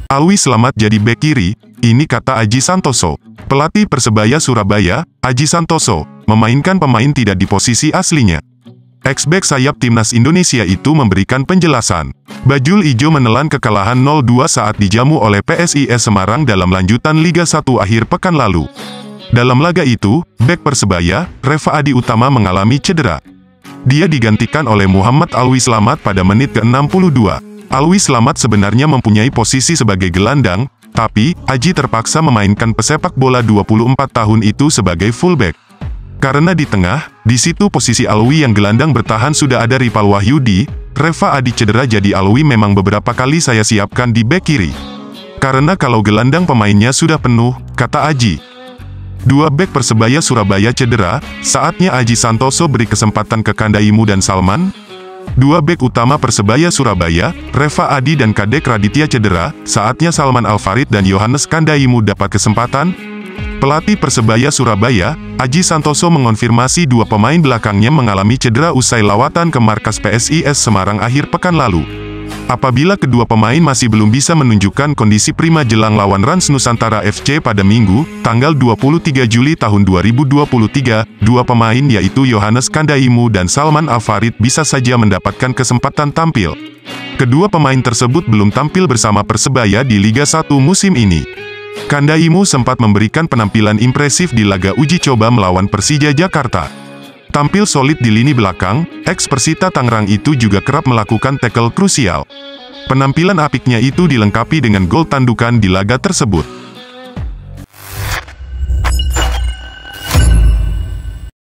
Alwi selamat jadi bek kiri, ini kata Aji Santoso. Pelatih Persebaya Surabaya, Aji Santoso, memainkan pemain tidak di posisi aslinya. Ex-bek sayap timnas Indonesia itu memberikan penjelasan. Bajul Ijo menelan kekalahan 0-2 saat dijamu oleh PSIS Semarang dalam lanjutan Liga 1 akhir pekan lalu. Dalam laga itu, bek Persebaya, Reva Adi Utama mengalami cedera. Dia digantikan oleh Muhammad Alwi Slamet pada menit ke-62. Alwi Slamet sebenarnya mempunyai posisi sebagai gelandang, tapi Aji terpaksa memainkan pesepak bola 24 tahun itu sebagai fullback. Karena di tengah, di situ posisi Alwi yang gelandang bertahan sudah ada Ripal Wahyudi, Reva Adi cedera jadi Alwi memang beberapa kali saya siapkan di bek kiri. Karena kalau gelandang pemainnya sudah penuh, kata Aji. Dua bek Persebaya Surabaya cedera, saatnya Aji Santoso beri kesempatan ke Kandaimu dan Salman. Dua bek utama Persebaya Surabaya, Reva Adi dan Kadek Raditya cedera, saatnya Salman Al-Farid dan Yohanes Kandaimu dapat kesempatan. Pelatih Persebaya Surabaya, Aji Santoso mengonfirmasi dua pemain belakangnya mengalami cedera usai lawatan ke markas PSIS Semarang akhir pekan lalu. Apabila kedua pemain masih belum bisa menunjukkan kondisi prima jelang lawan Rans Nusantara FC pada Minggu, tanggal 23 Juli tahun 2023, dua pemain yaitu Yohanes Kandaimu dan Salman Al-Farid bisa saja mendapatkan kesempatan tampil. Kedua pemain tersebut belum tampil bersama Persebaya di Liga 1 musim ini. Kandaimu sempat memberikan penampilan impresif di laga uji coba melawan Persija Jakarta. Tampil solid di lini belakang, ex-Persita Tangerang itu juga kerap melakukan tackle krusial. Penampilan apiknya itu dilengkapi dengan gol tandukan di laga tersebut.